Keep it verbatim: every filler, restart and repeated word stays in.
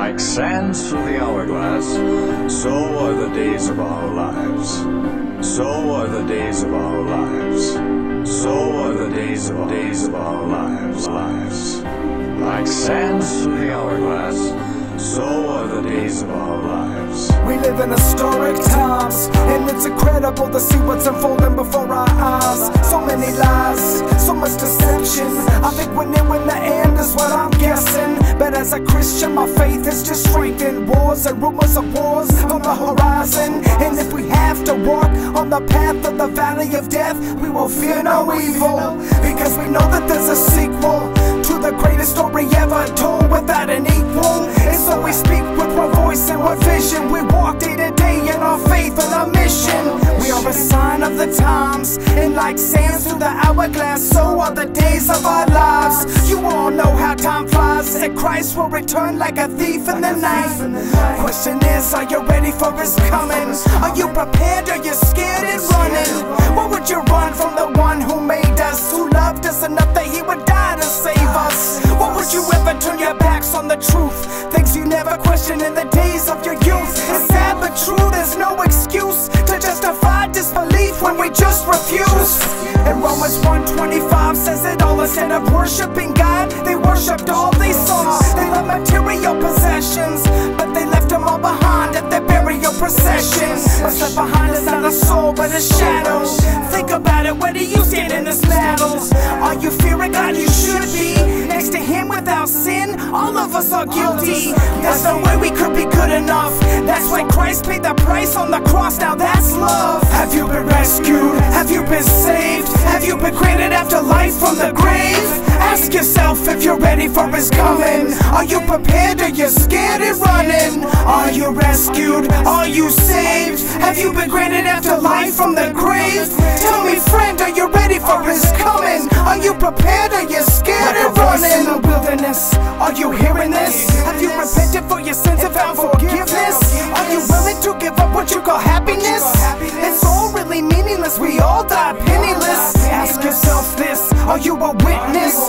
Like sands through the hourglass, so are the days of our lives. So are the days of our lives. So are the days of days of our lives. Lives. Like sands through the hourglass, so are the days of our lives. We live in historic times, and it's incredible to see what's unfolding before our eyes. So many lies, so much deception. I think we're nearing the end is what I'm guessing. But as a Christian, my faith is just strengthened. Wars and rumors of wars on the horizon. And if we have to walk on the path of the valley of death, we will fear no evil, because we know that there's a sequel to the greatest story ever told without an equal. And so we speak with one voice and one vision. We walk day to day in our faith and our mission. We are a sign of the times, and like sands through the hourglass, so are the days of our lives. You all know how time flies, and Christ will return like a thief in the night. Question is, are you ready for His coming? Are you prepared? Are you scared and running? Why would you run from the one who made us, who loved us enough that He would die to save us? Why would you ever turn your backs on the truth? Things you never questioned in the days of your youth. It's sad but true, there's no excuse to justify disbelief when we just refuse. And Romans one twenty-five says it all. Instead of worshiping God, they worshipped all they saw. They loved material possessions, but they left them all behind at their burial procession. What's left behind is not a soul but a shadow. Think about it, where do you stand in this battle? Are you fearing God? You should be. Next to Him without sin, all of us are guilty. There's no way we could be good enough. That's why Christ paid the price on the cross. Now that's love. Have you been rescued? Have you been saved? Have you been created after life from the grave? Ask yourself if you're ready for His coming. Are you prepared? Are you scared and running? Are you rescued? Are you saved? Have you been created after life from the grave? Tell me, friend, are you ready for His coming? Are you prepared? Are you scared and running? In the wilderness, are you hearing this? Have you repented for your sins and found forgiveness? Are you willing to give up what you call happiness? It's all really meaningless, we all die penniless. Ask yourself this, are you a witness?